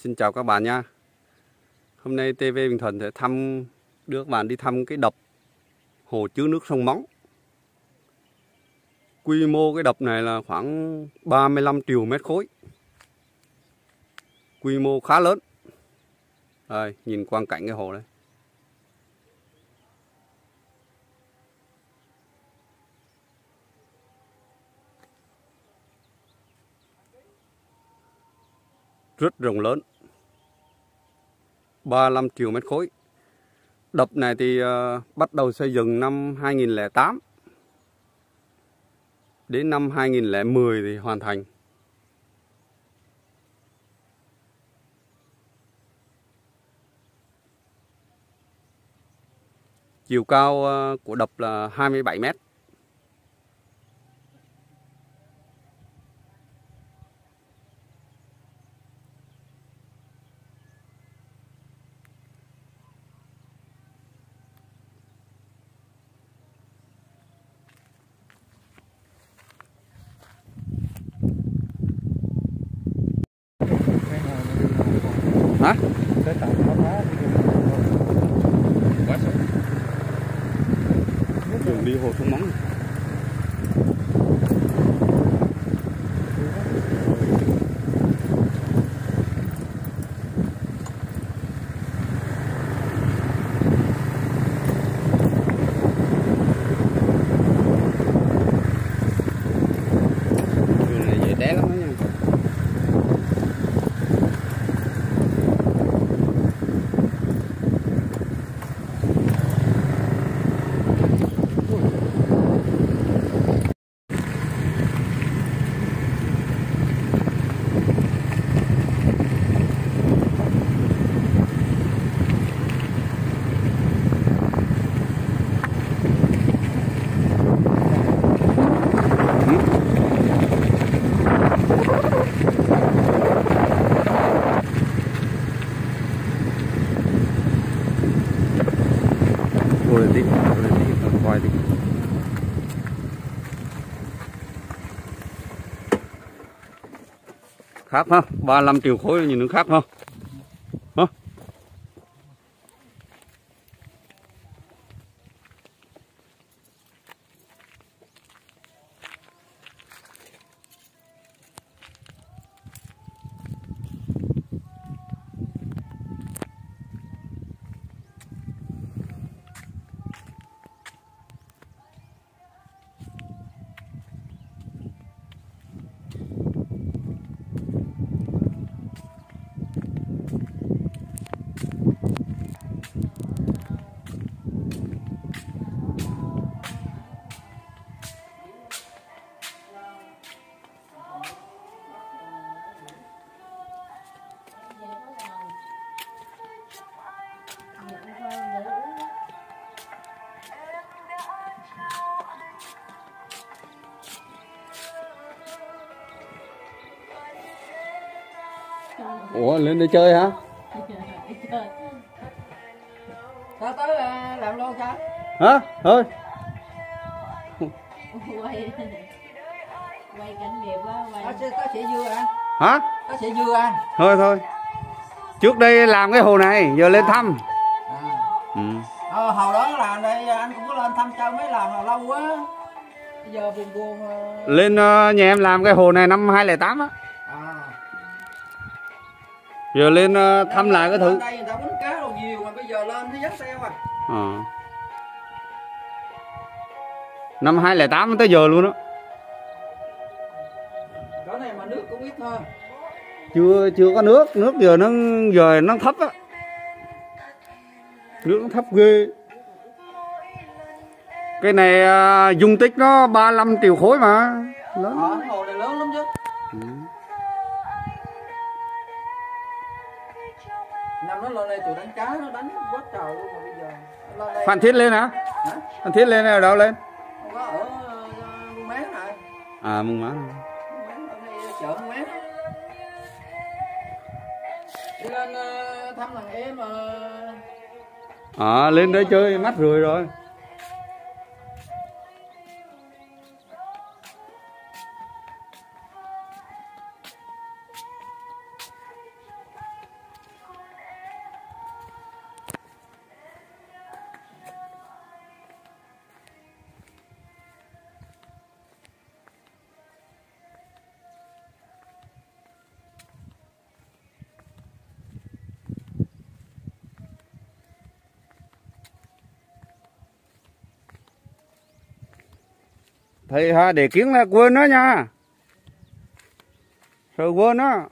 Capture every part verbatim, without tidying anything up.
Xin chào các bạn nha. Hôm nay tê vê Bình Thuận sẽ thăm đưa các bạn đi thăm cái đập hồ chứa nước sông Móng. Quy mô cái đập này là khoảng ba mươi lăm triệu mét khối. Quy mô khá lớn. Đây, nhìn quang cảnh cái hồ đây. Rất rộng lớn. ba mươi lăm triệu mét khối. Đập này thì uh, bắt đầu xây dựng năm hai nghìn lẻ tám. Đến năm hai nghìn lẻ mười thì hoàn thành. Chiều cao uh, của đập là hai mươi bảy mét. Hả? Quá sợ. Đường đi hồ sông Móng. Đường này dễ té lắm đó nha. Rồi đi, rồi đi, rồi quay đi. Khác ha, ba mươi lăm triệu khối nhìn nó khác ha. Hả? Ủa lên đây chơi hả? Sao tới làm luôn sao? Hả? Thôi. Quay quay cảnh đẹp quá, quay. Có, có sữa dưa ăn. Hả? Có sữa dưa ăn. Thôi thôi. Trước đây làm cái hồ này, giờ lên thăm. À. Ừ. Ờ, hồi đó làm đây anh cũng có lên thăm chơi mấy lần là lâu quá. Bây giờ buồn buồn. Lên uh, nhà em làm cái hồ này năm hai nghìn lẻ tám á. À. Giờ lên uh, thăm lại cái thứ. Đây người ta quýnh cá đồ nhiều mà bây giờ lên thấy dắt xeo à. Ờ. Năm hai nghìn lẻ tám tới giờ luôn đó. Chỗ này mà nước cũng ít thôi. Chưa chưa có nước, nước giờ nó giờ nó thấp á. Nước nó thấp ghê. Cái này uh, dung tích nó ba mươi lăm triệu khối mà. Lớn. Ờ, hồ này lớn lắm chứ. Ừ. Năm đó lên đây tụi đánh cá nó đánh quá trời luôn mà bây giờ. Lên đây... Phan Thiết lên hả? Hả? Phan Thiết lên ở đâu lên? Không có ở Buôn Mán này. À Buôn Mán. Buôn Mán ở đây chợ Buôn Mán. Đi lên uh, thăm thằng em mà. À lên đấy chơi mắt rưỡi rồi. Thầy ha để kiến là quên đó nha. Sợ quên đó.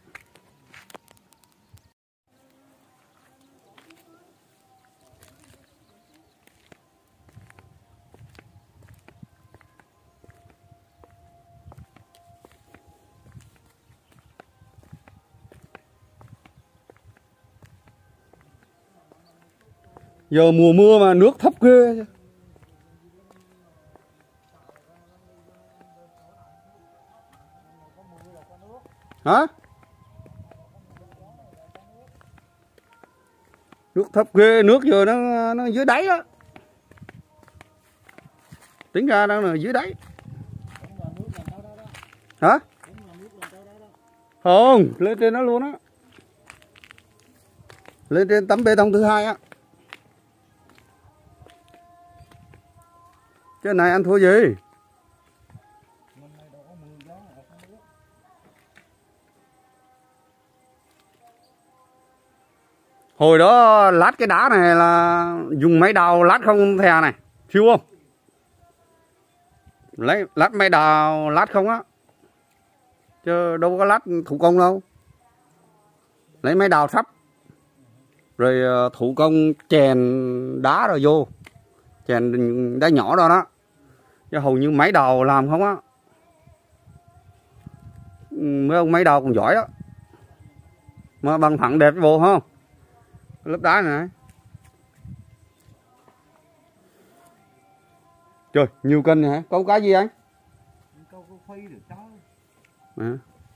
Giờ mùa mưa mà nước thấp ghê. Hả? Nước thấp ghê, nước giờ nó nó dưới đáy đó. Tính ra đang là dưới đáy. Hả? Không, lên trên nó luôn á. Lên trên tấm bê tông thứ hai á. Cái này ăn thua gì? Hồi đó lát cái đá này là dùng máy đào lát không thè này, siêu không? Lấy lát máy đào lát không á. Chứ đâu có lát thủ công đâu. Lấy máy đào sắp. Rồi thủ công chèn đá rồi vô. Chèn đá nhỏ đó đó. Chứ hầu như máy đào làm không á. Mấy ông máy đào còn giỏi á. Mà bằng phẳng đẹp vô không? Lớp đá này. Trời, nhiều cân này hả? Câu cá gì anh? Câu câu phi được đó. À.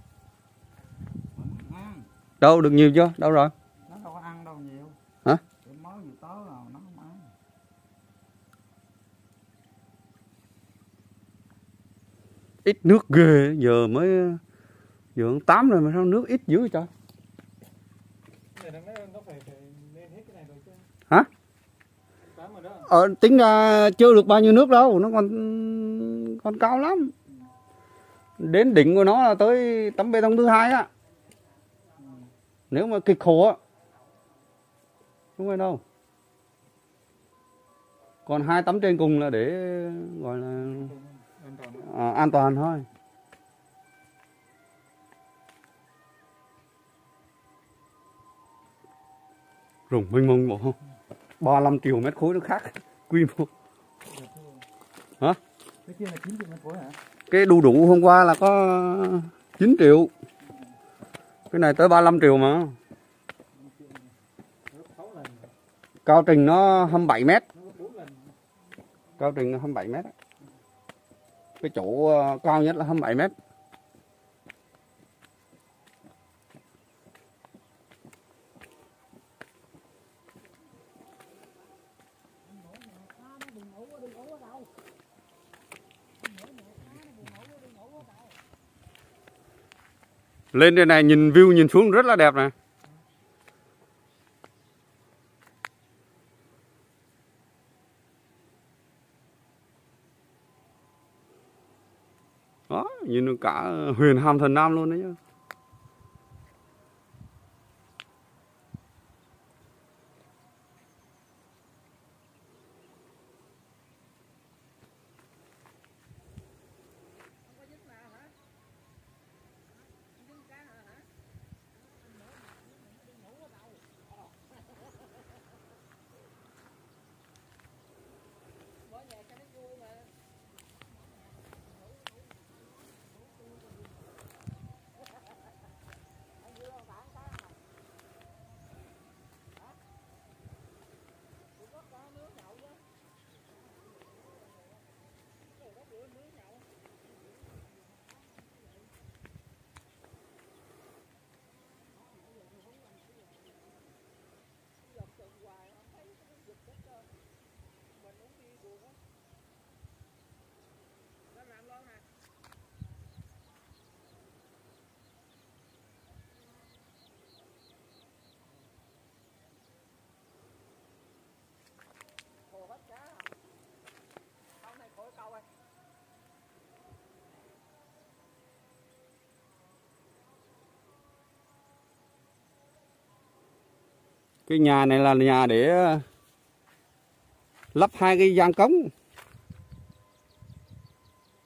Đâu, được nhiều chưa? Đâu rồi? Nó đâu có ăn đâu nhiều. Hả? Mới vừa tới nào nó không ăn. Ít nước ghê, giờ mới giờ tám rồi mà sao nước ít dữ vậy trời? Hả? Ờ, tính ra chưa được bao nhiêu nước đâu, nó còn còn cao lắm. Đến đỉnh của nó là tới tấm bê tông thứ hai á. Nếu mà kịch khổ á. Không phải đâu. Còn hai tấm trên cùng là để gọi là à, an toàn thôi. Rồng mênh mông bộ không? ba mươi lăm triệu mét khối nó khác quy mô. Hả? Cái kia là chín triệu mét khối hả? Cái đu đủ hôm qua là có chín triệu. Cái này tới ba mươi lăm triệu mà. Cao trình nó hai mươi bảy mét. Cao trình nó hai mươi bảy mét. Cái chỗ cao nhất là hai mươi bảy mét. Lên đây này nhìn view nhìn xuống rất là đẹp này. Đó, nhìn cả huyền Hàm Thần Nam luôn đấy chứ. Cái nhà này là nhà để lắp hai cái gian cống.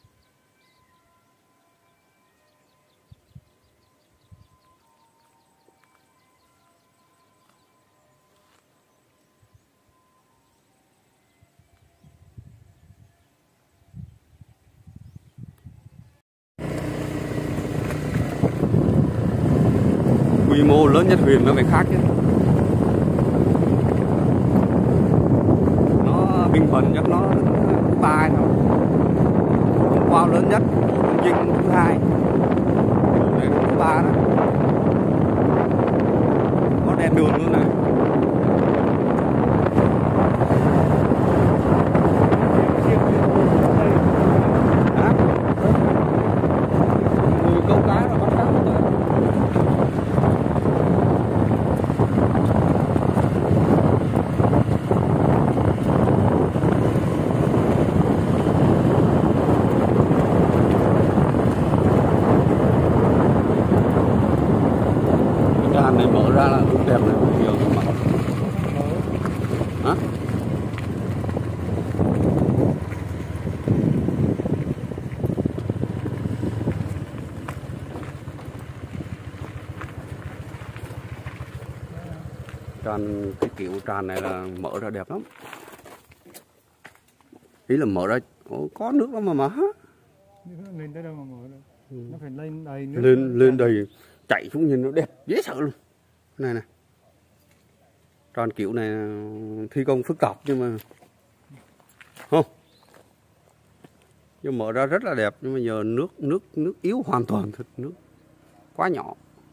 quy mô lớn nhất huyện nó phải khác chứ. Nó Bình Thuận chắc nó thứ ba thôi, Hôm Qua lớn nhất, Vinh thứ hai, đây là thứ ba đó. Có đèn đường luôn này. Người câu cá là bắt cá hết rồi. Cái hầm này mở ra là rất đẹp này, nhiều lắm mà. Hả? Tràn, cái kiểu tràn này là mở ra đẹp lắm. Ý là mở ra Ủa, có nước lắm mà mà hả? Lên tới đâu mà mở được. Ừ. Nó phải lên đầy nước. Lên lên đầy chạy xuống nhìn nó đẹp dễ sợ luôn. Này này. Tràn kiểu này thi công phức tạp nhưng mà không. Nhưng mở ra rất là đẹp nhưng mà giờ nước nước nước yếu hoàn toàn thật, nước quá nhỏ.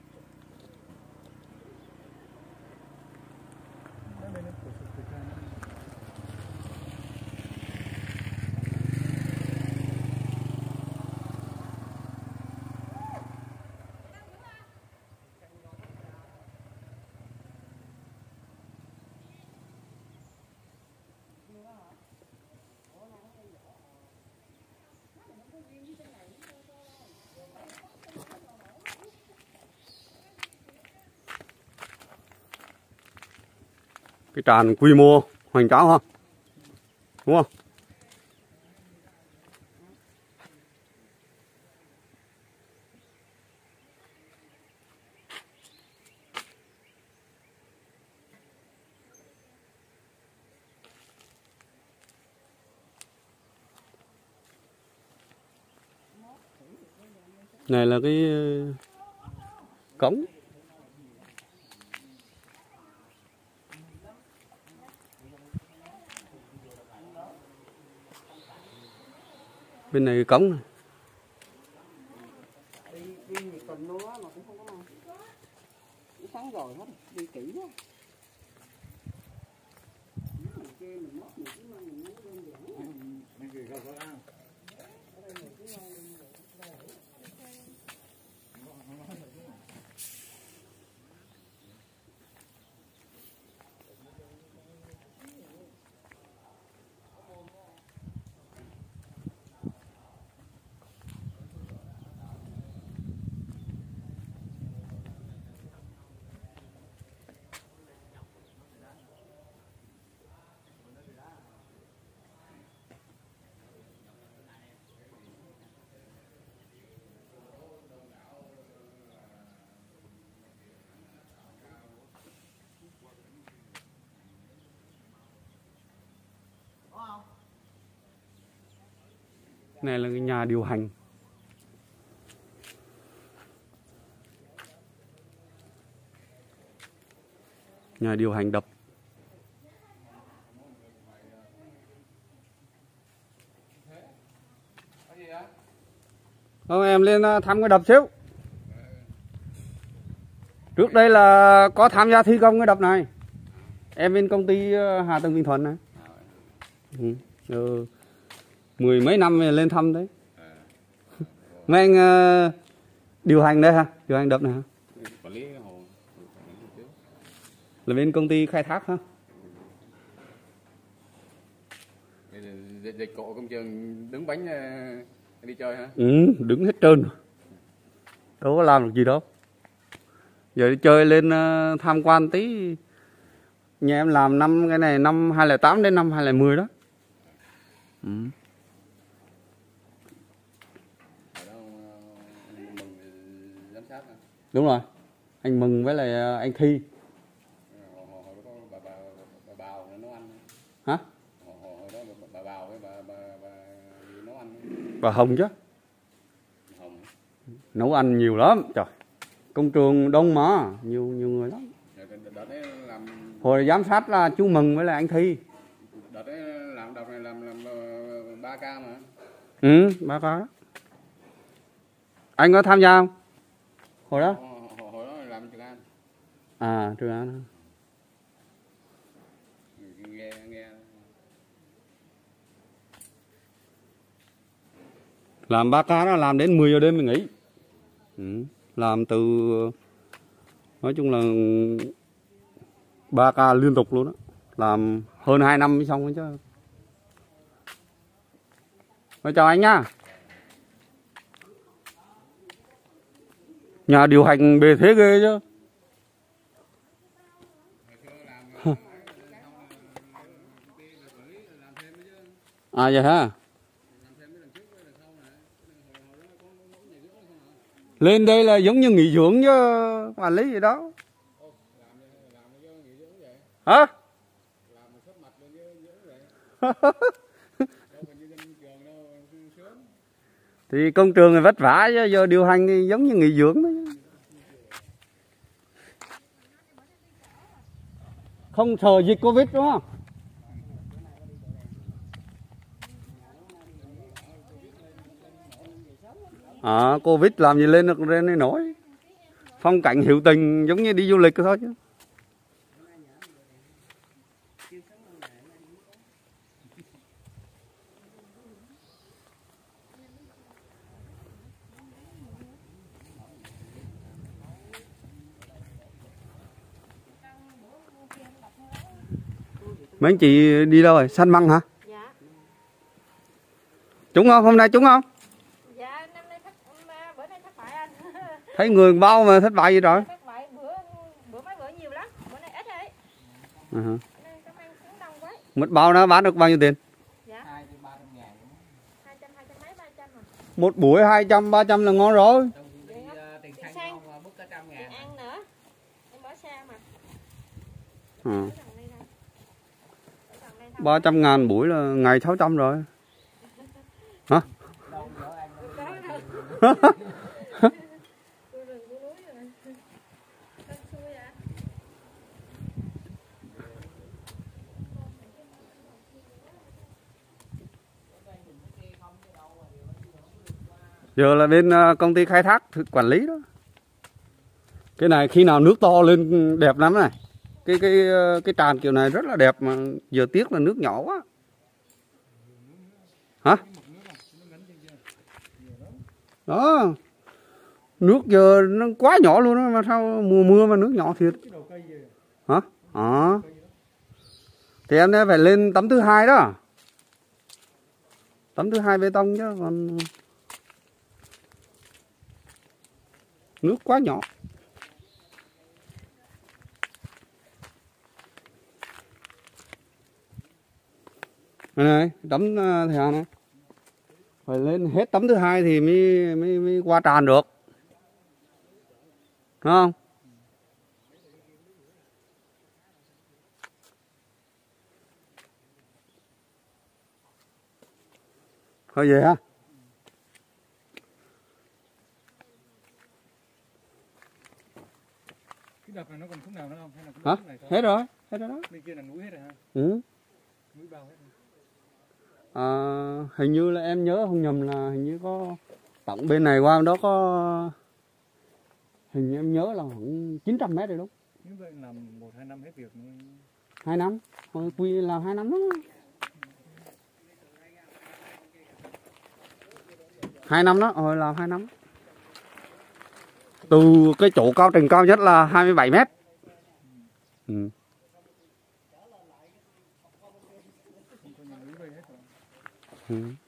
Cái tràn quy mô hoành tráng ha, đúng không? Này là cái cống. Bên này cống này. Sáng rồi hết, đi kỹ quá. Này là cái nhà điều hành. Nhà điều hành đập. Không, em lên thăm cái đập xíu. Trước đây là có tham gia thi công cái đập này. Em bên công ty Hạ tầng Bình Thuận này. Ừ. Ừ. Mười mấy năm lên thăm đấy. Mấy anh uh, điều hành đây hả? Điều hành đập này hả? Là bên công ty khai thác hả? Dịch cổ công trường đứng bánh đi chơi hả? Ừ, đứng hết trơn. Đâu có làm được gì đâu. Giờ đi chơi lên uh, tham quan tí. Nhà em làm năm cái này năm hai không không tám đến năm hai không một không đó. Ừ. Đúng rồi, anh Mừng với lại anh Thi. Hả? Bà Hồng chứ. Nấu ăn nhiều lắm, trời. Công trường đông mà, nhiều nhiều người lắm. Đợt đấy làm Hồi giám sát là chú Mừng với lại anh Thi. đợt đấy làm đợt này làm làm ba ca mà. Ừ, ba ca đó. Anh có tham gia không? Hồi đó? Hồi, hồi đó làm Trường An. À, Trường An. Nghe nghe Làm ba ca đó, làm đến mười giờ đêm mình nghỉ. Ừ. Làm từ, nói chung là ba ca liên tục luôn đó. Làm hơn hai năm mới xong chứ. Rồi chào anh nhá. Nhà điều hành bề thế ghê chứ. À vậy hả? Lên đây là giống như nghỉ dưỡng chứ quản lý gì đó. Hả? Thì công trường thì vất vả chứ giờ điều hành thì giống như nghỉ dưỡng đó. Không sợ dịch Covid đúng không? À, Covid làm gì lên được lên đây nổi. Phong cảnh hữu tình giống như đi du lịch thôi chứ. Mấy anh chị đi đâu rồi? Săn măng hả? Dạ. Trúng không? Hôm nay trúng không? Dạ, năm nay thất, bữa nay thất bại anh. Thấy người bao mà thất bại gì rồi? Thất bại bữa bữa mấy bữa nhiều lắm, bữa nay ít đấy. Uh -huh. Nên cảm ơn cũng đông quá. Một bao nó bán được bao nhiêu tiền? Dạ. hai trăm hai trăm hai trăm mấy ba trăm à. Một buổi hai trăm ba trăm là ngon rồi. Tiền xăng bút cả trăm ngàn. Tiền ăn nữa. Em bỏ xa mà. Ừ. ba trăm ngàn buổi là ngày sáu trăm rồi. Hả? Giờ là bên công ty khai thác quản lý đó. Cái này khi nào nước to lên đẹp lắm này. Cái cái cái tràn kiểu này rất là đẹp mà giờ tiếc là nước nhỏ quá. Hả? Đó. Nước giờ nó quá nhỏ luôn đó, mà sao mùa mưa mà nước nhỏ thiệt. Hả? À. Thì em phải lên tấm thứ hai đó. Tấm thứ hai bê tông chứ còn nước quá nhỏ. Này, này tấm thứ hai này. Phải lên hết tấm thứ hai thì mới mới mới qua tràn được. Đúng không? Thôi về ha. Cái đập này nó còn khúc nào nữa không? Hay là Hả? này Hết rồi, hết rồi đó. Bên kia là núi hết rồi ha. Ừ. Núi bao hết rồi. À, hình như là em nhớ không nhầm là hình như có tổng bên này qua đó có, hình như em nhớ là khoảng chín trăm mét rồi đúng. Như vậy làm một hai năm hết việc nữa. Hai năm, hồi quy làm hai năm đó. Hai năm đó, hồi làm hai năm. Từ cái chỗ cao trình cao nhất là hai mươi bảy mét. Ừ. Ừ.